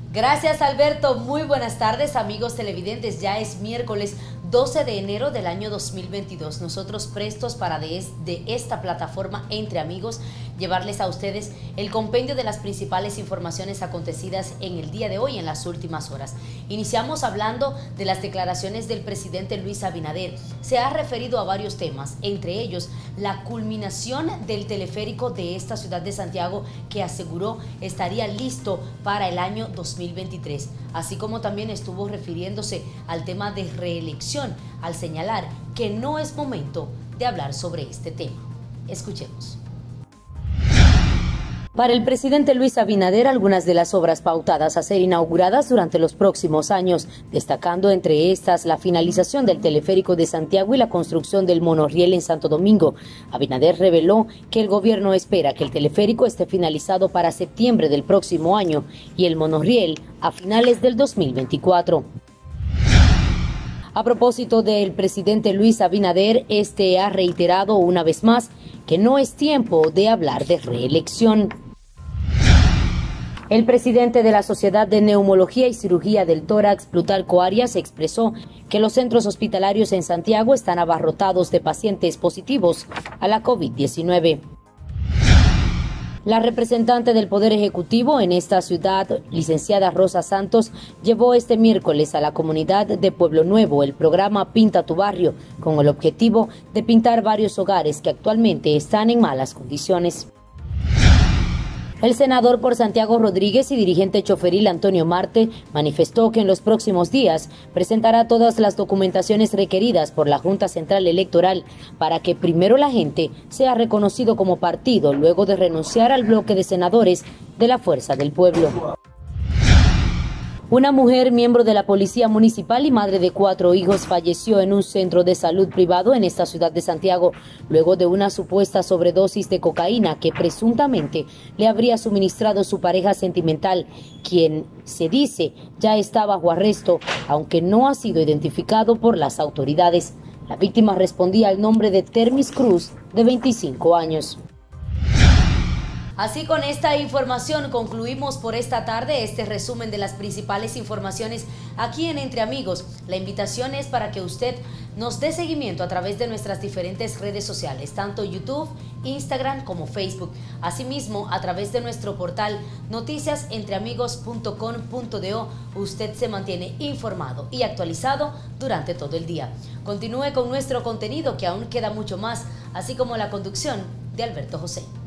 Gracias, Alberto. Muy buenas tardes, amigos televidentes. Ya es miércoles 12 de enero del año 2022. Nosotros prestos para de esta plataforma Entre Amigos llevarles a ustedes el compendio de las principales informaciones acontecidas en el día de hoy, en las últimas horas. Iniciamos hablando de las declaraciones del presidente Luis Abinader. Se ha referido a varios temas, entre ellos la culminación del teleférico de esta ciudad de Santiago, que aseguró estaría listo para el año 2023, así como también estuvo refiriéndose al tema de reelección, al señalar que no es momento de hablar sobre este tema. Escuchemos. Para el presidente Luis Abinader, algunas de las obras pautadas a ser inauguradas durante los próximos años, destacando entre estas la finalización del teleférico de Santiago y la construcción del monorriel en Santo Domingo. Abinader reveló que el gobierno espera que el teleférico esté finalizado para septiembre del próximo año y el monorriel a finales del 2024. A propósito del presidente Luis Abinader, este ha reiterado una vez más que no es tiempo de hablar de reelección. El presidente de la Sociedad de Neumología y Cirugía del Tórax, Plutarco Arias, expresó que los centros hospitalarios en Santiago están abarrotados de pacientes positivos a la COVID-19. La representante del Poder Ejecutivo en esta ciudad, licenciada Rosa Santos, llevó este miércoles a la comunidad de Pueblo Nuevo el programa Pinta tu Barrio, con el objetivo de pintar varios hogares que actualmente están en malas condiciones. El senador por Santiago Rodríguez y dirigente choferil Antonio Marte manifestó que en los próximos días presentará todas las documentaciones requeridas por la Junta Central Electoral para que primero la gente sea reconocido como partido luego de renunciar al bloque de senadores de la Fuerza del Pueblo. Una mujer, miembro de la Policía Municipal y madre de 4 hijos, falleció en un centro de salud privado en esta ciudad de Santiago, luego de una supuesta sobredosis de cocaína que presuntamente le habría suministrado su pareja sentimental, quien se dice ya está bajo arresto, aunque no ha sido identificado por las autoridades. La víctima respondía al nombre de Termis Cruz, de 25 años. Así, con esta información concluimos por esta tarde este resumen de las principales informaciones aquí en Entre Amigos. La invitación es para que usted nos dé seguimiento a través de nuestras diferentes redes sociales, tanto YouTube, Instagram como Facebook. Asimismo, a través de nuestro portal noticiasentreamigos.com.do, usted se mantiene informado y actualizado durante todo el día. Continúe con nuestro contenido, que aún queda mucho más, así como la conducción de Alberto José.